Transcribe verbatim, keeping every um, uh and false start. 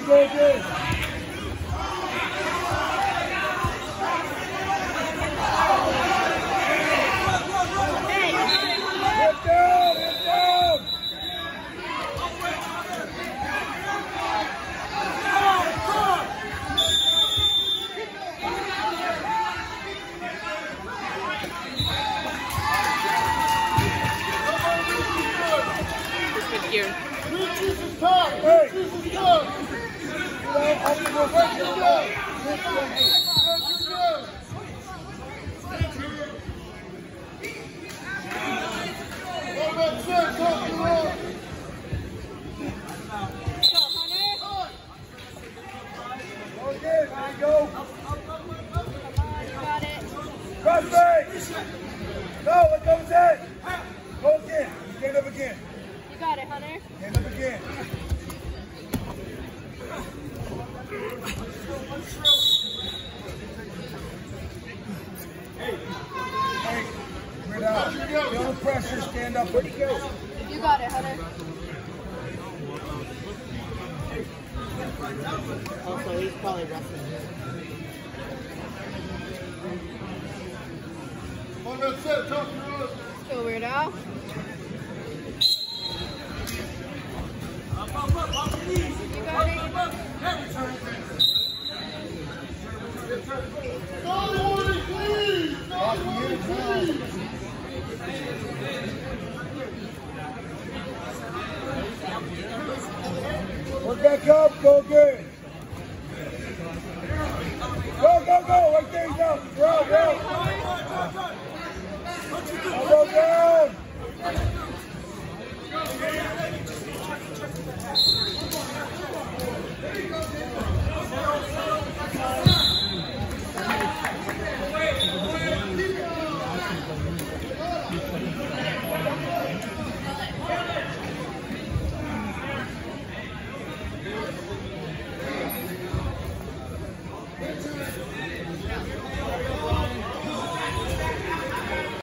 go again. Hit down, hit down. Here. Hey! Okay, there you go. Got it. Crossface! Go, it goes in. Go again. Stand up again. You got it, Hunter. Stand up again. Hey, spread out. Feel the pressure, stand up. Where'd he go? You got it, Hunter. Also, he's probably wrestling. Let's go, weirdo. You got it. Work back up, go again.